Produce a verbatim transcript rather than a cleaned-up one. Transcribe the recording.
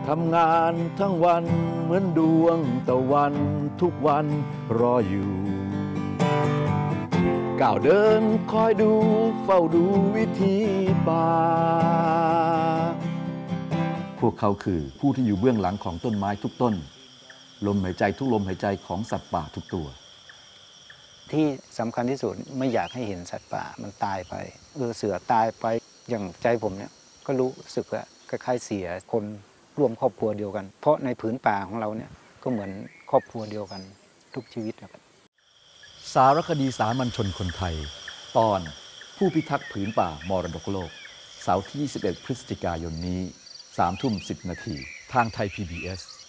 ทำงานทั้งวันเหมือนดวงตะวันทุกวันรออยู่ก้าวเดินคอยดูเฝ้าดูวิถีป่าพวกเขาคือผู้ที่อยู่เบื้องหลังของต้นไม้ทุกต้นลมหายใจทุกลมหายใจของสัตว์ป่าทุกตัวที่สำคัญที่สุดไม่อยากให้เห็นสัตว์ป่ามันตายไปเออเสือตายไปอย่างใจผมเนี่ยก็รู้สึกว่าคล้ายๆเสียคนร่วมครอบครัวเดียวกันเพราะในผืนป่าของเราเนี่ยก็เหมือนครอบครัวเดียวกันทุกชีวิตนะครับสารคดีสามัญชนคนไทยตอนผู้พิทักษ์ผืนป่ามรดกโลกเสาร์ที่ยี่สิบเอ็ดพฤศจิกายนนี้สามทุ่มสิบนาทีทางไทย พี บี เอส